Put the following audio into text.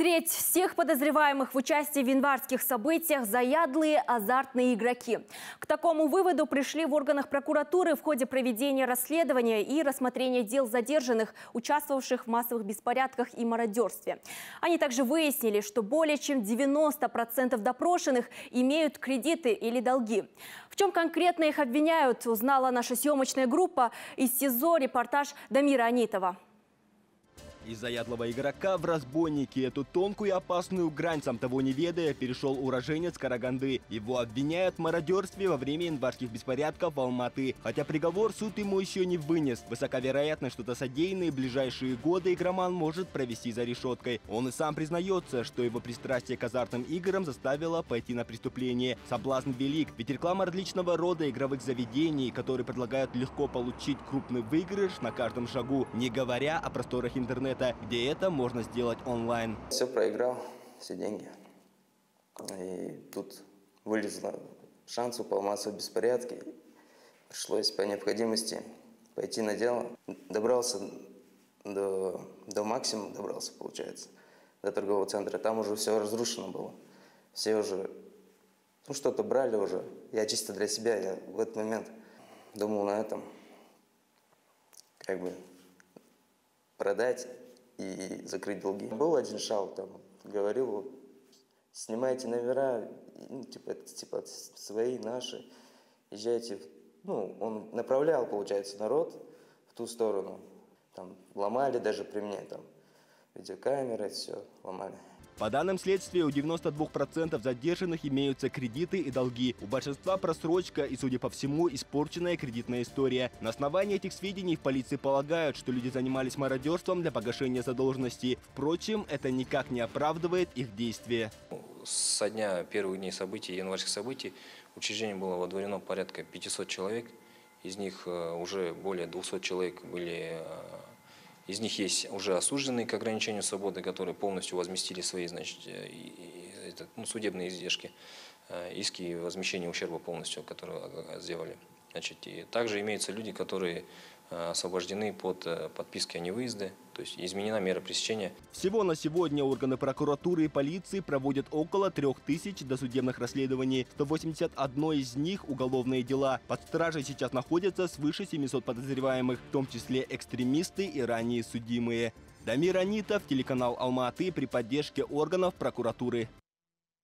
Треть всех подозреваемых в участии в январских событиях – заядлые азартные игроки. К такому выводу пришли в органах прокуратуры в ходе проведения расследования и рассмотрения дел задержанных, участвовавших в массовых беспорядках и мародерстве. Они также выяснили, что более чем 90% допрошенных имеют кредиты или долги. В чем конкретно их обвиняют, узнала наша съемочная группа. Из СИЗО репортаж Дамира Анитова. Из заядлого игрока в разбойники. Эту тонкую и опасную грань, сам того не ведая, перешел уроженец Караганды. Его обвиняют в мародерстве во время январских беспорядков в Алматы. Хотя приговор суд ему еще не вынес. Высока вероятность, что-то содеянное в ближайшие годы игроман может провести за решеткой. Он и сам признается, что его пристрастие к азартным играм заставило пойти на преступление. Соблазн велик, ведь реклама различного рода игровых заведений, которые предлагают легко получить крупный выигрыш на каждом шагу, не говоря о просторах интернета, где это можно сделать онлайн. Все проиграл, все деньги. И тут вылезла шанс, упал массовый беспорядки. Пришлось по необходимости пойти на дело. Добрался до максимума, получается, до торгового центра. Там уже все разрушено было. Все уже что-то брали уже. Я чисто для себя, я в этот момент думал на этом, продать и закрыть долги. Был один шаг, там, говорил, снимайте номера, типа свои, наши, езжайте. Он направлял, получается, народ в ту сторону. Там ломали даже при мне, там, видеокамеры, все ломали. По данным следствия, у 92% задержанных имеются кредиты и долги. У большинства просрочка и, судя по всему, испорченная кредитная история. На основании этих сведений в полиции полагают, что люди занимались мародерством для погашения задолженности. Впрочем, это никак не оправдывает их действия. Со дня первых дней событий, январских событий, в учреждении было водворено порядка 500 человек. Из них уже более 200 человек были... Из них есть уже осужденные к ограничению свободы, которые полностью возместили свои, судебные издержки, иски возмещения ущерба полностью, которые сделали. И также имеются люди, которые освобождены под подпиской о невыезде, то есть изменена мера пресечения. Всего на сегодня органы прокуратуры и полиции проводят около 3000 досудебных расследований. 181 из них – уголовные дела. Под стражей сейчас находятся свыше 700 подозреваемых, в том числе экстремисты и ранее судимые. Дамир Анитов, телеканал Алма-Аты, при поддержке органов прокуратуры.